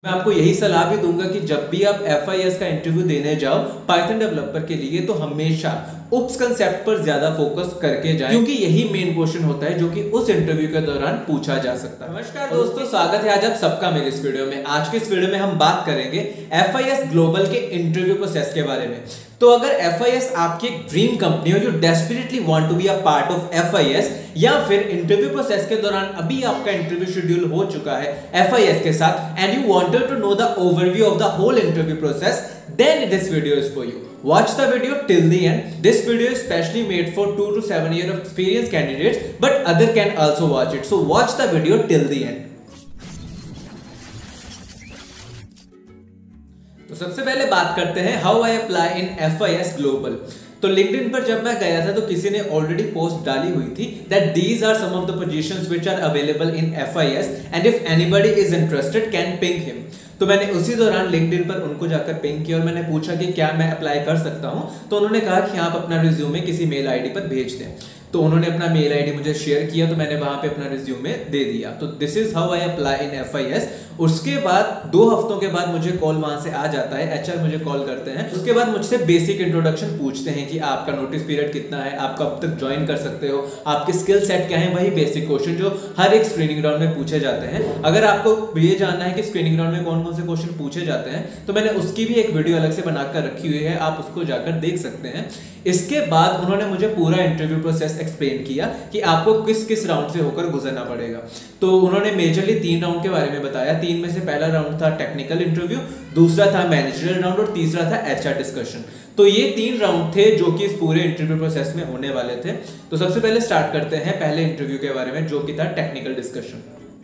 मैं आपको यही सलाह भी दूंगा कि जब भी आप FIS का इंटरव्यू देने जाओ पाइथन डेवलपर के लिए तो हमेशा उप्स कंसेप्ट पर ज्यादा फोकस करके जाएं, क्योंकि यही मेन क्वेश्चन होता है जो कि उस इंटरव्यू के दौरान पूछा जा सकता है। नमस्कार दोस्तों, स्वागत है आज आप सबका मेरे इस वीडियो में। आज के इस वीडियो में हम बात करेंगे FIS ग्लोबल के इंटरव्यू प्रोसेस के बारे में। तो अगर FIS आपकी एक ड्रीम कंपनी हो, you desperately want to be a part of FIS, या फिर इंटरव्यू प्रोसेस के दौरान अभी आपका इंटरव्यू शेड्यूल हो चुका है FIS के साथ and you wanted to know the overview of the whole interview process, then this video is for you. Watch the video till the end. This video is specially made for 2 to 7 year of experienced candidates, but other can also watch it. So watch the video till the end. तो सबसे पहले बात करते हैं how I apply in FIS Global. तो LinkedIn पर जब मैं गया था तो किसी ने ऑलरेडी पोस्ट डाली हुई थी that these are some of the positions which are available in FIS and if anybody is interested can ping him. तो मैंने उसी दौरान LinkedIn पर उनको जाकर पिंग किया और मैंने पूछा कि क्या मैं अप्लाई कर सकता हूं। तो उन्होंने कहा कि आप अपना रिज्यूमे किसी मेल आईडी पर भेज दें। तो उन्होंने अपना मेल आईडी मुझे शेयर किया तो मैंने वहां पे अपना रिज्यूमे दे दिया। तो this is how I apply in FIS। उसके बाद 2 हफ्तों के बाद मुझे कॉल वहां से आ जाता है, HR मुझे कॉल करते हैं। उसके बाद मुझसे बेसिक इंट्रोडक्शन पूछते हैं कि आपका नोटिस पीरियड कितना है, आप कब तक ज्वाइन कर सकते हो, आपके स्किल सेट क्या है, वही बेसिक क्वेश्चन जो हर एक स्क्रीनिंग राउंड में पूछे जाते हैं। अगर आपको ये जानना है कि स्क्रीनिंग राउंड में कौन कौन से क्वेश्चन पूछे जाते हैं तो मैंने उसकी भी एक वीडियो अलग से बनाकर रखी हुई है, आप उसको जाकर देख सकते हैं। इसके बाद उन्होंने मुझे पूरा इंटरव्यू प्रोसेस एक्सप्लेन किया कि आपको किस किस राउंड से होकर गुजरना पड़ेगा। तो उन्होंने मेजरली 3 राउंड के बारे में बताया। 3 में से पहला राउंड था टेक्निकल इंटरव्यू, दूसरा था मैनेजरियल राउंड और तीसरा था HR डिस्कशन। तो ये 3 राउंड थे जो कि इस पूरे इंटरव्यू प्रोसेस में होने वाले थे। तो सबसे पहले स्टार्ट करते हैं पहले इंटरव्यू के बारे में जो कि था टेक्निकल डिस्कशन।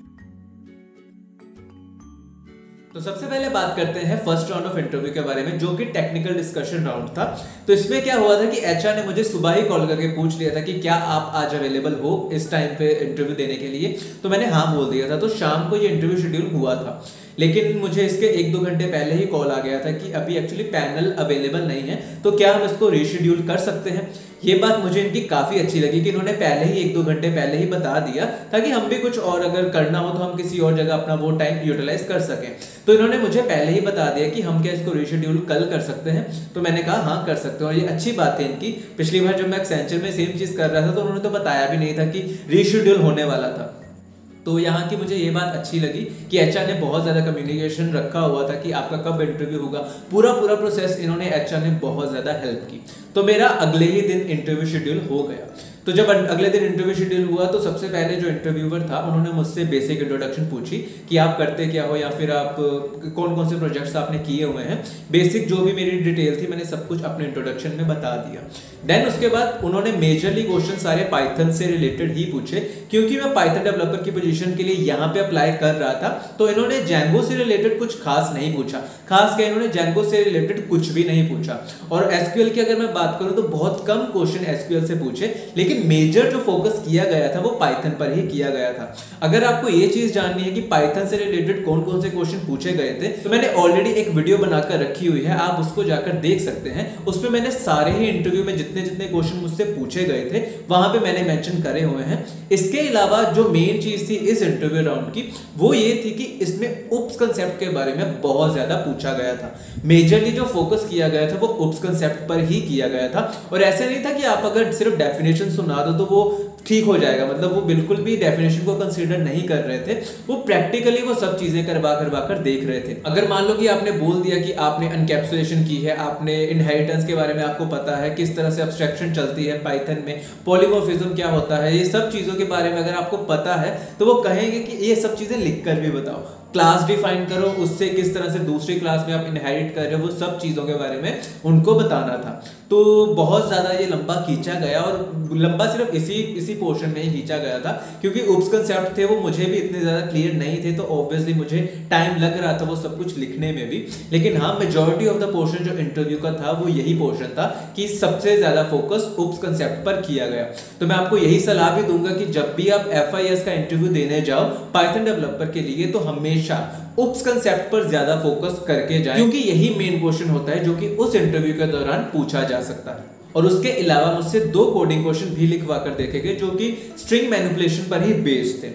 तो सबसे पहले बात करते हैं फर्स्ट राउंड ऑफ इंटरव्यू के बारे में जो कि टेक्निकल डिस्कशन राउंड था। तो इसमें क्या हुआ था कि HR ने मुझे सुबह ही कॉल करके पूछ लिया था कि क्या आप आज अवेलेबल हो इस टाइम पे इंटरव्यू देने के लिए। तो मैंने हाँ बोल दिया था। तो शाम को ये इंटरव्यू शेड्यूल हुआ था, लेकिन मुझे इसके 1-2 घंटे पहले ही कॉल आ गया था कि अभी एक्चुअली पैनल अवेलेबल नहीं है, तो क्या हम इसको रीशेड्यूल कर सकते हैं। ये बात मुझे इनकी काफी अच्छी लगी कि इन्होंने पहले ही 1-2 घंटे पहले ही बता दिया ताकि हम भी कुछ और अगर करना हो तो हम किसी और जगह अपना वो टाइम यूटिलाइज कर सकें। तो इन्होंने मुझे पहले ही बता दिया कि हम क्या इसको रीशेड्यूल कल कर सकते हैं। तो मैंने कहा हाँ कर सकते हो, और ये अच्छी बात है इनकी। पिछली बार जब मैं एक्सेंचर में सेम चीज कर रहा था तो उन्होंने तो बताया भी नहीं था कि रीशेड्यूल होने वाला था। तो यहाँ की मुझे ये बात अच्छी लगी कि HR ने बहुत ज़्यादा कम्युनिकेशन रखा हुआ था कि आपका कब इंटरव्यू होगा। पूरा प्रोसेस इन्होंने HR ने बहुत ज़्यादा हेल्प की। तो मेरा अगले ही दिन इंटरव्यू शेड्यूल हो गया। तो जब अगले दिन इंटरव्यू शेड्यूल हुआ तो सबसे पहले जो इंटरव्यूअर था उन्होंने मुझसे बेसिक इंट्रोडक्शन पूछी कि आप करते क्या हो या फिर आप कौन कौन से प्रोजेक्ट्स आपने किए हुए हैं। बेसिक जो भी मेरी डिटेल थी मैंने सब कुछ अपने इंट्रोडक्शन में बता दिया। देन उसके बाद उन्होंने मेजरली क्वेश्चन सारे पाइथन से रिलेटेड ही पूछे, क्योंकि मैं पाइथन डेवलपर की पोजीशन के लिए यहाँ पे अप्लाई कर रहा था। तो इन्होंने जैंगो से रिलेटेड कुछ खास नहीं पूछा, खास क्या इन्होंने जैंगो से रिलेटेड कुछ भी नहीं पूछा। और SQL की अगर मैं बात करूँ तो बहुत कम क्वेश्चन SQL से पूछे, लेकिन मेजर जो फोकस किया गया था वो पाइथन पर ही किया गया था। अगर आपको ये चीज जाननी है कि पाइथन से रिलेटेड कौन कौन से क्वेश्चन पूछे गए थे तो मैंने ऑलरेडी एक वीडियो बनाकर रखी हुई है, आप उसको जाकर देख सकते हैं। उसमें मैंने सारे ही इंटरव्यू में जितने जितने क्वेश्चन मुझसे पूछे गए थे वहां पे मैंने मेंशन करे हुए हैं। इसके अलावा जो मेन चीज थी इस इंटरव्यू राउंड की वो ये थी कि इसमें उप्स कंसेप्ट के बारे में बहुत ज्यादा पूछा गया था। मेजरली जो फोकस किया गया था वो उप्स कंसेप्ट पर ही किया गया था। और ऐसे नहीं था कि आप अगर सिर्फ डेफिनेशन सुना दो तो वो ठीक हो जाएगा, मतलब वो बिल्कुल भी डेफिनेशन को कंसीडर नहीं कर रहे थे। वो प्रैक्टिकली वो सब चीजें करवा कर देख रहे थे। अगर मान लो कि आपने बोल दिया कि आपने एनकैप्सुलेशन की है, आपने इनहेरिटेंस के बारे में आपको पता है, किस तरह से एब्स्ट्रैक्शन चलती है पाइथन में, पॉलीमॉर्फिज्म क्या होता है, ये सब चीजों के बारे में अगर आपको पता है तो वो कहेंगे कि ये सब चीजें लिख कर भी बताओ, क्लास डिफाइन करो, उससे किस तरह से दूसरी क्लास में आप इनहेरिट कर रहे हो, वो सब चीजों के बारे में उनको बताना था। तो बहुत ज्यादा ये लंबा खींचा गया और लंबा सिर्फ इसी पोर्शन में ही खींचा गया था क्योंकि उप्स कंसेप्ट थे वो मुझे भी इतने ज्यादा क्लियर नहीं थे। तो ऑब्वियसली मुझे टाइम लग रहा था वो सब कुछ लिखने में भी। लेकिन हाँ, मेजॉरिटी ऑफ द पोर्शन जो इंटरव्यू का था वो यही पोर्शन था कि सबसे ज्यादा फोकस उप्स कंसेप्ट पर किया गया। तो मैं आपको यही सलाह भी दूंगा कि जब भी आप FIS का इंटरव्यू देने जाओ पाइथन डेवलपर के लिए तो हमेशा उप्स कंसेप्ट पर ज्यादा फोकस करके जाएं, क्योंकि यही मेन क्वेश्चन होता है जो कि उस इंटरव्यू के दौरान पूछा जा सकता है। और उसके अलावा मुझसे 2 कोडिंग क्वेश्चन भी लिखवा कर देखे गए जो कि स्ट्रिंग मैनिपुलेशन पर ही बेस्ड थे।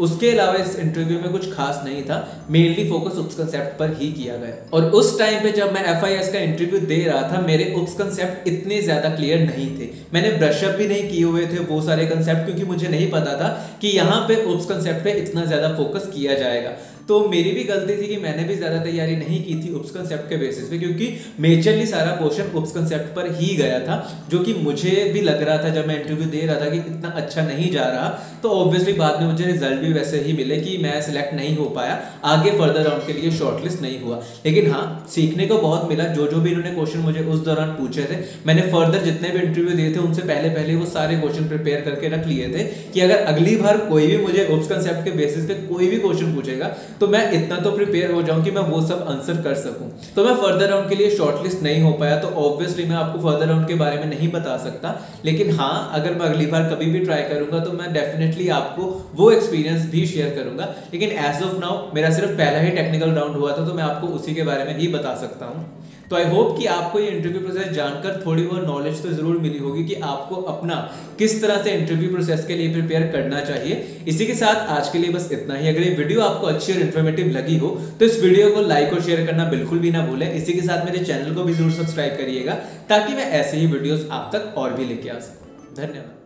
उसके अलावा इस इंटरव्यू में कुछ खास नहीं था, मेनली फोकस उप्स कंसेप्ट पर ही किया गया। और उस टाइम पे जब मैं FIS का इंटरव्यू दे रहा था, मेरे उप्स कंसेप्ट इतने ज्यादा क्लियर नहीं थे। मैंने ब्रशअप भी नहीं किए हुए थे वो सारे कंसेप्ट, क्योंकि मुझे नहीं पता था कि यहाँ पे उप्स कंसेप्ट पे इतना ज्यादा फोकस किया जाएगा। तो मेरी भी गलती थी कि मैंने भी ज्यादा तैयारी नहीं की थी उप्स कंसेप्ट के बेसिस पे, क्योंकि मेजरली सारा पोर्शन उप्स कंसेप्ट पर ही गया था, जो कि मुझे भी लग रहा था जब मैं इंटरव्यू दे रहा था कि इतना अच्छा नहीं जा रहा। तो ऑब्वियसली बाद में मुझे रिजल्ट भी वैसे ही मिले कि मैं सिलेक्ट नहीं हो पाया, आगे फर्दर राउंड के लिए शॉर्टलिस्ट नहीं हुआ। लेकिन हाँ, सीखने को बहुत मिला। जो जो भी इन्होंने क्वेश्चन मुझे उस दौरान पूछे थे, मैंने फर्दर जितने भी इंटरव्यू दिए थे उनसे पहले वो सारे क्वेश्चन प्रिपेयर करके रख लिए थे कि अगर अगली बार कोई भी मुझे उप्स कंसेप्ट के बेसिस पे कोई भी क्वेश्चन पूछेगा तो मैं इतना तो प्रिपेयर हो जाऊं कि मैं वो सब आंसर कर सकूं। तो मैं फर्दर राउंड के लिए शॉर्टलिस्ट नहीं हो पाया, तो ऑब्वियसली मैं आपको फर्दर राउंड के बारे में नहीं बता सकता। लेकिन हाँ, अगर मैं अगली बार कभी भी ट्राई करूंगा तो मैं डेफिनेटली आपको वो एक्सपीरियंस भी शेयर करूंगा। लेकिन एज ऑफ नाउ मेरा सिर्फ पहला ही टेक्निकल राउंड हुआ था, तो मैं आपको उसी के बारे में ही बता सकता हूँ। तो आई होप कि आपको ये इंटरव्यू प्रोसेस जानकर थोड़ी बहुत नॉलेज तो जरूर मिली होगी कि आपको अपना किस तरह से इंटरव्यू प्रोसेस के लिए प्रिपेयर करना चाहिए। इसी के साथ आज के लिए बस इतना ही। अगर ये वीडियो आपको अच्छी और इन्फॉर्मेटिव लगी हो तो इस वीडियो को लाइक और शेयर करना बिल्कुल भी ना भूलें। इसी के साथ मेरे चैनल को भी जरूर सब्सक्राइब करिएगा, ताकि मैं ऐसे ही वीडियोस आप तक और भी लेके आ सकूं। धन्यवाद।